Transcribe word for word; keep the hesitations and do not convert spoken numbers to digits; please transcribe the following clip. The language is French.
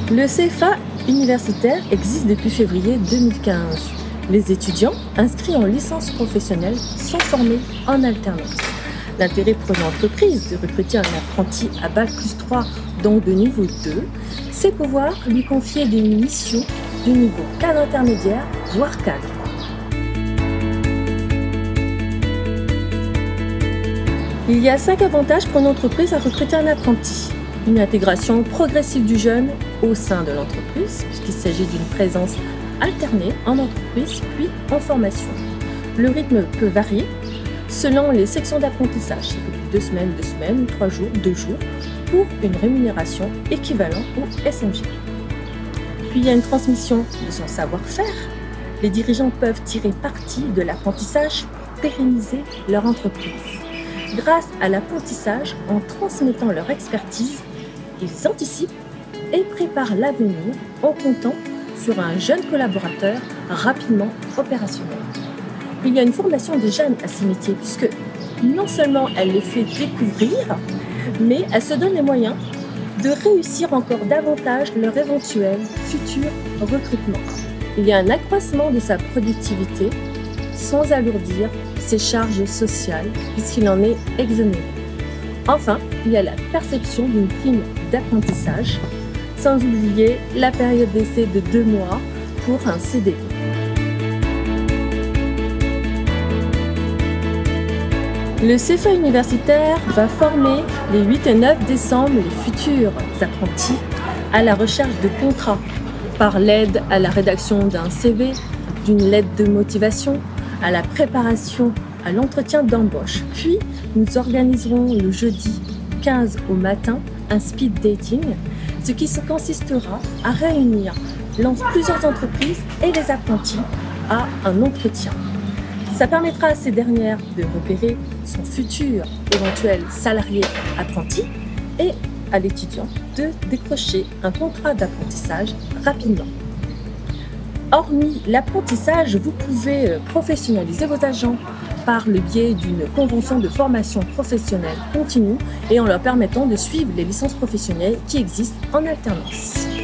Le C F A universitaire existe depuis février deux mille quinze. Les étudiants inscrits en licence professionnelle sont formés en alternance. L'intérêt pour une entreprise de recruter un apprenti à bac plus trois, donc de niveau deux, c'est pouvoir lui confier des missions de niveau cadre intermédiaire, voire cadre. Il y a cinq avantages pour une entreprise à recruter un apprenti. Une intégration progressive du jeune au sein de l'entreprise, puisqu'il s'agit d'une présence alternée en entreprise puis en formation. Le rythme peut varier selon les sections d'apprentissage, c'est deux semaines, deux semaines, trois jours, deux jours, pour une rémunération équivalente au S M G. Puis il y a une transmission de son savoir-faire. Les dirigeants peuvent tirer parti de l'apprentissage pour pérenniser leur entreprise. Grâce à l'apprentissage, en transmettant leur expertise, ils anticipent et préparent l'avenir en comptant sur un jeune collaborateur rapidement opérationnel. Il y a une formation des jeunes à ces métiers puisque non seulement elle les fait découvrir, mais elle se donne les moyens de réussir encore davantage leur éventuel futur recrutement. Il y a un accroissement de sa productivité sans alourdir ses charges sociales puisqu'il en est exonéré. Enfin, il y a la perception d'une prime d'apprentissage, sans oublier la période d'essai de deux mois pour un C D D. Le C F A universitaire va former les huit et neuf décembre les futurs apprentis à la recherche de contrats par l'aide à la rédaction d'un C V, d'une lettre de motivation, à la préparation à l'entretien d'embauche. Puis, nous organiserons le jeudi quinze au matin un speed dating, ce qui consistera à réunir plusieurs entreprises et les apprentis à un entretien. Ça permettra à ces dernières de repérer son futur éventuel salarié apprenti et à l'étudiant de décrocher un contrat d'apprentissage rapidement. Hormis l'apprentissage, vous pouvez professionnaliser vos agents par le biais d'une convention de formation professionnelle continue et en leur permettant de suivre les licences professionnelles qui existent en alternance.